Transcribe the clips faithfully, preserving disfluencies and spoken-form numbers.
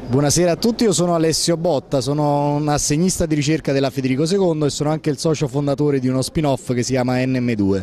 Buonasera a tutti, io sono Alessio Botta, sono un assegnista di ricerca della Federico secondo e sono anche il socio fondatore di uno spin-off che si chiama N M due.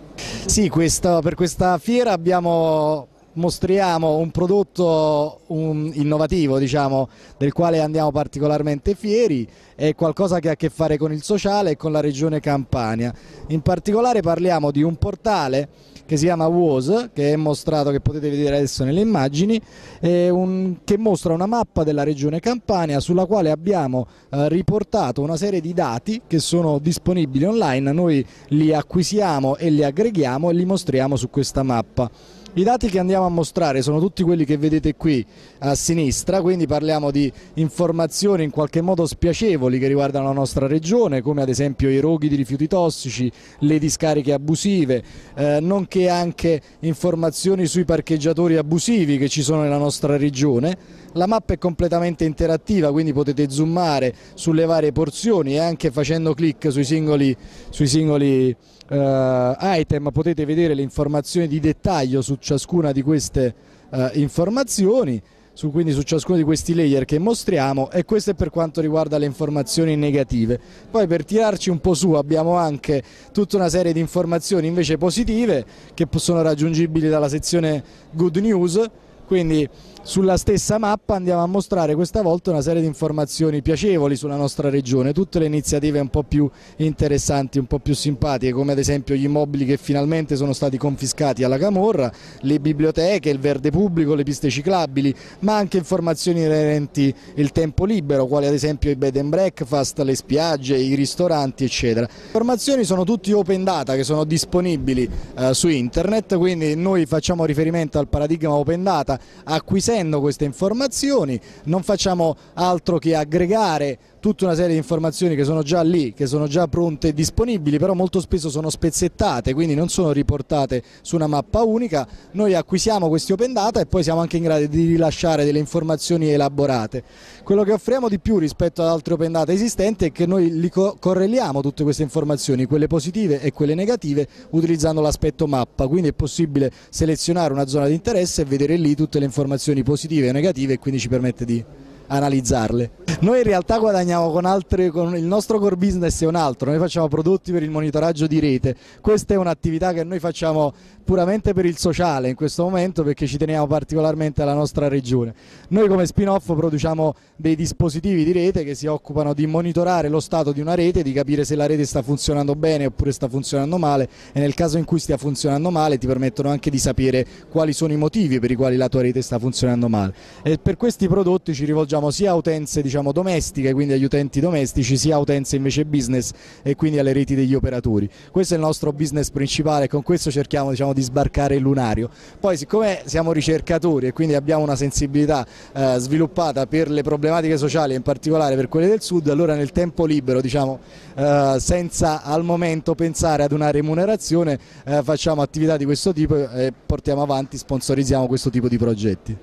Sì, questa, per questa fiera abbiamo, mostriamo un prodotto un, innovativo, diciamo, del quale andiamo particolarmente fieri, è qualcosa che ha a che fare con il sociale e con la regione Campania. In particolare parliamo di un portale che si chiama W O S, che è mostrato, che potete vedere adesso nelle immagini, è un, che mostra una mappa della regione Campania sulla quale abbiamo eh, riportato una serie di dati che sono disponibili online. Noi li acquisiamo e li aggreghiamo e li mostriamo su questa mappa. I dati che andiamo a mostrare sono tutti quelli che vedete qui a sinistra, quindi parliamo di informazioni in qualche modo spiacevoli che riguardano la nostra regione, come ad esempio i roghi di rifiuti tossici, le discariche abusive, eh, nonché anche informazioni sui parcheggiatori abusivi che ci sono nella nostra regione. La mappa è completamente interattiva, quindi potete zoomare sulle varie porzioni e anche facendo clic sui singoli, sui singoli Uh, item potete vedere le informazioni di dettaglio su ciascuna di queste uh, informazioni, su, quindi su ciascuno di questi layer che mostriamo, e questo è per quanto riguarda le informazioni negative. Poi, per tirarci un po' su, abbiamo anche tutta una serie di informazioni invece positive che sono raggiungibili dalla sezione Good News. Quindi sulla stessa mappa andiamo a mostrare questa volta una serie di informazioni piacevoli sulla nostra regione, tutte le iniziative un po' più interessanti, un po' più simpatiche, come ad esempio gli immobili che finalmente sono stati confiscati alla camorra, le biblioteche, il verde pubblico, le piste ciclabili, ma anche informazioni inerenti il tempo libero, quali ad esempio i bed and breakfast, le spiagge, i ristoranti, eccetera. Le informazioni sono tutti open data che sono disponibili eh, su internet, quindi noi facciamo riferimento al paradigma open data. Acquisendo queste informazioni non facciamo altro che aggregare tutta una serie di informazioni che sono già lì, che sono già pronte e disponibili, però molto spesso sono spezzettate, quindi non sono riportate su una mappa unica. Noi acquisiamo questi open data e poi siamo anche in grado di rilasciare delle informazioni elaborate. Quello che offriamo di più rispetto ad altri open data esistenti è che noi li co correliamo tutte queste informazioni, quelle positive e quelle negative, utilizzando l'aspetto mappa, quindi è possibile selezionare una zona di interesse e vedere lì tutte le informazioni positive e negative, e quindi ci permette di analizzarle. Noi in realtà guadagniamo con altre, con il nostro core business è un altro, noi facciamo prodotti per il monitoraggio di rete. Questa è un'attività che noi facciamo puramente per il sociale in questo momento, perché ci teniamo particolarmente alla nostra regione. Noi come spin-off produciamo dei dispositivi di rete che si occupano di monitorare lo stato di una rete, di capire se la rete sta funzionando bene oppure sta funzionando male, e nel caso in cui stia funzionando male ti permettono anche di sapere quali sono i motivi per i quali la tua rete sta funzionando male. E per questi prodotti ci rivolgiamo sia a utenze, diciamo, domestiche, quindi agli utenti domestici, sia a utenze invece business e quindi alle reti degli operatori. Questo è il nostro business principale, con questo cerchiamo, diciamo, di sbarcare il lunario. Poi, siccome siamo ricercatori e quindi abbiamo una sensibilità eh, sviluppata per le problematiche sociali e in particolare per quelle del sud, allora nel tempo libero, diciamo, eh, senza al momento pensare ad una remunerazione, eh, facciamo attività di questo tipo e portiamo avanti, sponsorizziamo questo tipo di progetti.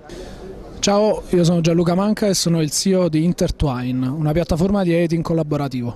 Ciao, io sono Gianluca Manca e sono il C E O di Intertwine, una piattaforma di editing collaborativo.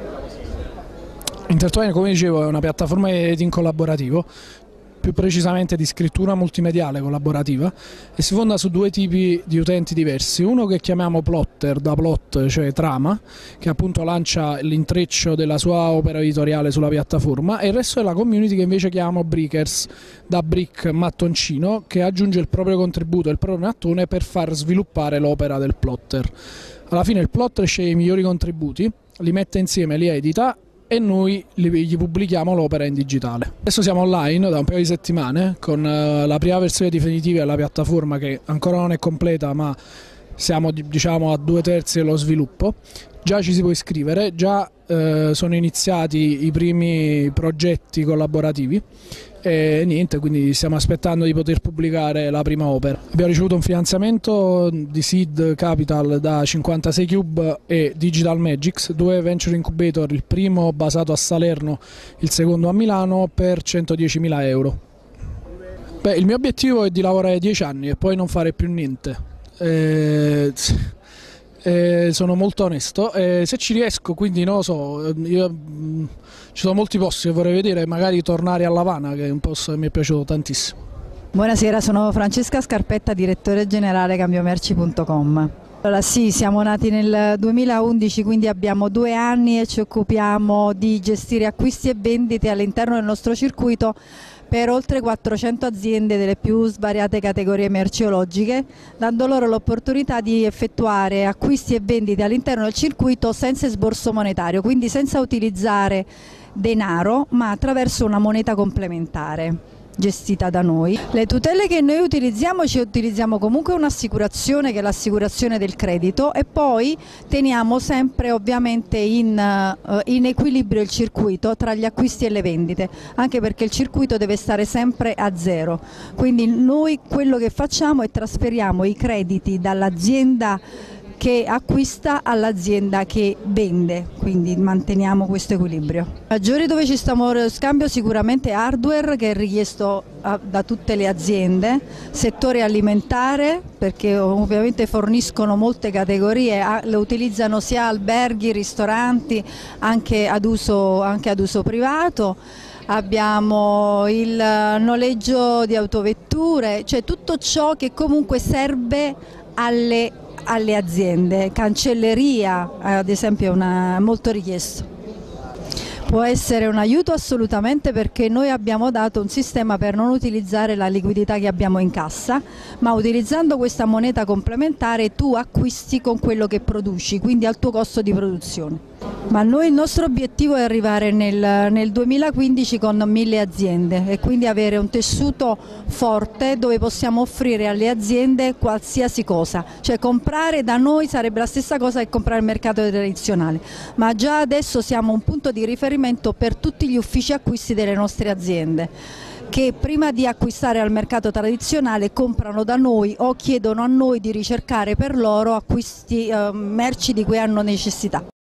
Intertwine, come dicevo, è una piattaforma di editing collaborativo, più precisamente di scrittura multimediale collaborativa, e si fonda su due tipi di utenti diversi. Uno che chiamiamo plotter, da plot, cioè trama, che appunto lancia l'intreccio della sua opera editoriale sulla piattaforma, e il resto della community che invece chiamiamo brickers, da brick, mattoncino, che aggiunge il proprio contributo e il proprio mattone per far sviluppare l'opera del plotter. Alla fine il plotter sceglie i migliori contributi, li mette insieme, li edita e noi gli pubblichiamo l'opera in digitale. Adesso siamo online da un paio di settimane con la prima versione definitiva della piattaforma, che ancora non è completa, ma siamo, diciamo, a due terzi dello sviluppo. Già ci si può iscrivere, già eh, sono iniziati i primi progetti collaborativi e niente, quindi stiamo aspettando di poter pubblicare la prima opera. Abbiamo ricevuto un finanziamento di Seed Capital da cinquantasei Cube e Digital Magics, due venture incubator, il primo basato a Salerno, il secondo a Milano, per centodiecimila euro. Beh, il mio obiettivo è di lavorare dieci anni e poi non fare più niente. Eh, eh, sono molto onesto, eh, se ci riesco, quindi non lo so, io, mh, ci sono molti posti che vorrei vedere, magari tornare a Lavana, che è un posto che mi è piaciuto tantissimo. Buonasera, sono Francesca Scarpetta, direttore generale cambiomerci punto com. Allora, sì, siamo nati nel duemilaundici, quindi abbiamo due anni e ci occupiamo di gestire acquisti e vendite all'interno del nostro circuito per oltre quattrocento aziende delle più svariate categorie merceologiche, dando loro l'opportunità di effettuare acquisti e vendite all'interno del circuito senza esborso monetario, quindi senza utilizzare denaro, ma attraverso una moneta complementare gestita da noi. Le tutele che noi utilizziamo, ci utilizziamo comunque un'assicurazione che è l'assicurazione del credito e poi teniamo sempre ovviamente in, uh, in equilibrio il circuito tra gli acquisti e le vendite, anche perché il circuito deve stare sempre a zero, quindi noi quello che facciamo è trasferiamo i crediti dall'azienda che acquista all'azienda che vende, quindi manteniamo questo equilibrio. Maggiori dove ci sta scambio sicuramente hardware, che è richiesto da tutte le aziende, settore alimentare perché ovviamente forniscono molte categorie, le utilizzano sia alberghi, ristoranti, anche ad uso, anche ad uso privato. Abbiamo il noleggio di autovetture, cioè tutto ciò che comunque serve alle alle aziende. Cancelleria ad esempio è una, molto richiesto. Può essere un aiuto assolutamente, perché noi abbiamo dato un sistema per non utilizzare la liquidità che abbiamo in cassa, ma utilizzando questa moneta complementare tu acquisti con quello che produci, quindi al tuo costo di produzione. Ma noi il nostro obiettivo è arrivare nel, nel duemilaquindici con mille aziende e quindi avere un tessuto forte dove possiamo offrire alle aziende qualsiasi cosa, cioè comprare da noi sarebbe la stessa cosa che comprare al mercato tradizionale, ma già adesso siamo un punto di riferimento per tutti gli uffici acquisti delle nostre aziende, che prima di acquistare al mercato tradizionale comprano da noi o chiedono a noi di ricercare per loro acquisti, eh, merci di cui hanno necessità.